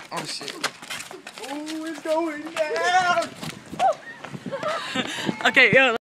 Oh shit. Oh, it's going down. Okay, yo.